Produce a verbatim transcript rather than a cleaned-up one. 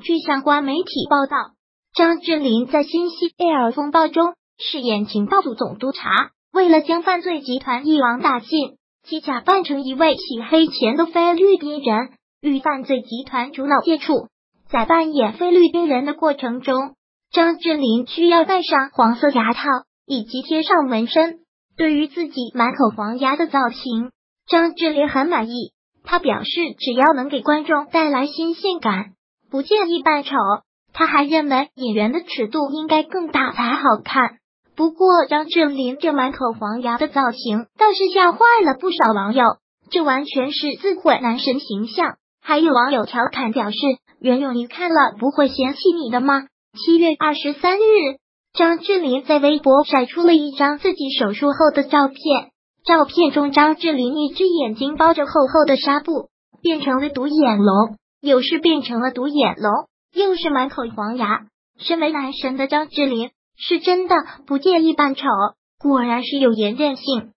据相关媒体报道，张智霖在新西 Air 风暴中饰演情报组总督察，为了将犯罪集团一网打尽，其假扮成一位洗黑钱的菲律宾人，与犯罪集团主脑接触。在扮演菲律宾人的过程中，张智霖需要戴上黄色牙套以及贴上纹身。对于自己满口黄牙的造型，张智霖很满意。他表示，只要能给观众带来新鲜感，不介意扮丑。他还认为演员的尺度应该更大才好看。不过，张智霖这满口黄牙的造型倒是吓坏了不少网友，这完全是自毁男神形象。还有网友调侃表示，袁咏仪看了不会嫌弃你的吗？七月二十三日，张智霖在微博晒出了一张自己手术后的照片。照片中，张智霖一只眼睛包着厚厚的纱布，变成了独眼龙，又是变成了独眼龙，又是满口黄牙。身为男神的张智霖是真的不介意扮丑，果然是有颜任性。